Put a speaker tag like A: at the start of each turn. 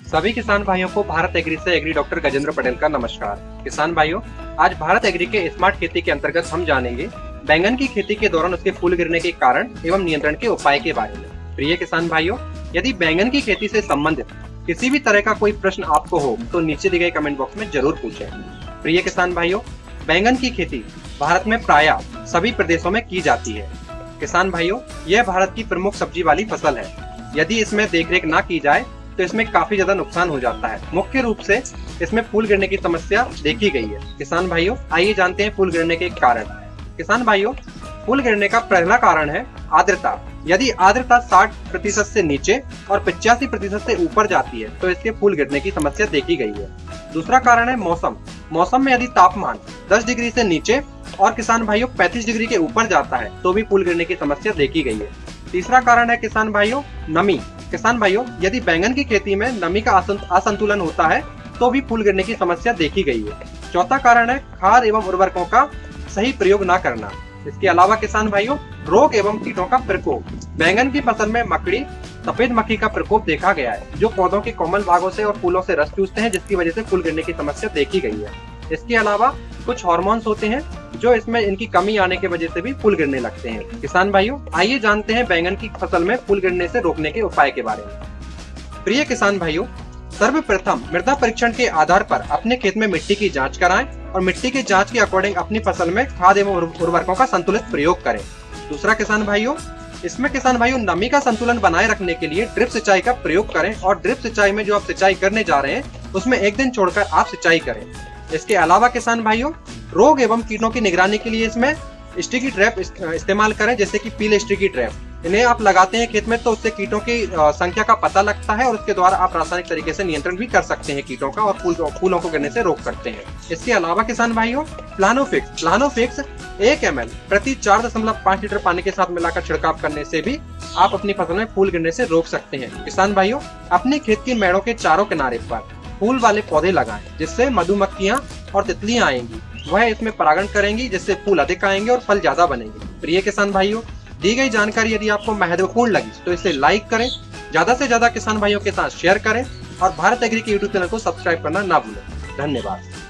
A: सभी किसान भाइयों को भारत एग्री से एग्री डॉक्टर गजेंद्र पटेल का नमस्कार। किसान भाइयों, आज भारत एग्री के स्मार्ट खेती के अंतर्गत हम जानेंगे बैंगन की खेती के दौरान उसके फूल गिरने के कारण एवं नियंत्रण के उपाय के बारे में। प्रिय किसान भाइयों, यदि बैंगन की खेती से संबंधित किसी भी तरह का कोई प्रश्न आपको हो तो नीचे दिए गए कमेंट बॉक्स में जरूर पूछें। प्रिय किसान भाइयों, बैंगन की खेती भारत में प्रायः सभी प्रदेशों में की जाती है। किसान भाइयों, यह भारत की प्रमुख सब्जी वाली फसल है। यदि इसमें देखरेख ना की जाए तो इसमें काफी ज्यादा नुकसान हो जाता है। मुख्य रूप से इसमें फूल गिरने की समस्या देखी गई है। किसान भाइयों, आइए जानते हैं फूल गिरने के कारण। किसान भाइयों, फूल गिरने का पहला कारण है आर्द्रता। यदि आर्द्रता 60% से नीचे और 85% से ऊपर जाती है तो इसके फूल गिरने की समस्या देखी गई है। दूसरा कारण है मौसम। मौसम में यदि तापमान 10 डिग्री से नीचे और किसान भाइयों 35 डिग्री के ऊपर जाता है तो भी फूल गिरने की समस्या देखी गई है। तीसरा कारण है किसान भाइयों नमी। किसान भाइयों, यदि बैंगन की खेती में नमी का असंतुलन होता है तो भी फूल गिरने की समस्या देखी गई है। चौथा कारण है खाद एवं उर्वरकों का सही प्रयोग न करना। इसके अलावा किसान भाइयों रोग एवं कीटों का प्रकोप। बैंगन की फसल में मकड़ी, सफेद मक्खी का प्रकोप देखा गया है, जो पौधों के कोमल भागों से और फूलों से रस चूसते हैं, जिसकी वजह से फूल गिरने की समस्या देखी गई है। इसके अलावा कुछ हार्मोन्स होते हैं जो इसमें इनकी कमी आने की वजह से भी फूल गिरने लगते हैं। किसान भाइयों, आइए जानते हैं बैंगन की फसल में फूल गिरने से रोकने के उपाय के बारे में। प्रिय किसान भाइयों, सर्वप्रथम मृदा परीक्षण के आधार पर अपने खेत में मिट्टी की जांच कराएं और मिट्टी की जांच के अकॉर्डिंग अपनी फसल में खाद एवं उर्वरकों का संतुलित प्रयोग करें। दूसरा किसान भाइयों, इसमें किसान भाइयों नमी का संतुलन बनाए रखने के लिए ड्रिप सिंचाई का प्रयोग करें और ड्रिप सिंचाई में जो आप सिंचाई करने जा रहे हैं उसमें एक दिन छोड़कर आप सिंचाई करें। इसके अलावा किसान भाइयों रोग एवं कीटों की निगरानी के लिए इसमें स्टिकी ट्रैप इस्तेमाल करें, जैसे कि पीले स्टिकी ट्रैप। इन्हें आप लगाते हैं खेत में तो उससे कीटों की संख्या का पता लगता है और उसके द्वारा आप रासायनिक तरीके से नियंत्रण भी कर सकते हैं कीटों का और फूलों को गिरने से रोक सकते हैं। इसके अलावा किसान भाइयों प्लानोफिक्स 1 ml प्रति 4.5 लीटर पानी के साथ मिलाकर छिड़काव करने से भी आप अपनी फसल में फूल गिरने से रोक सकते हैं। किसान भाइयों, अपने खेत की मेड़ों के चारों किनारे पर फूल वाले पौधे लगाएं, जिससे मधुमक्खियां और तितलियां आएंगी, वह इसमें परागण करेंगी, जिससे फूल अधिक आएंगे और फल ज्यादा बनेंगे। प्रिय किसान भाइयों, दी गई जानकारी यदि आपको महत्वपूर्ण लगी तो इसे लाइक करें, ज्यादा से ज्यादा किसान भाइयों के साथ शेयर करें और भारत एग्री के यूट्यूब चैनल को सब्सक्राइब करना ना भूलें। धन्यवाद।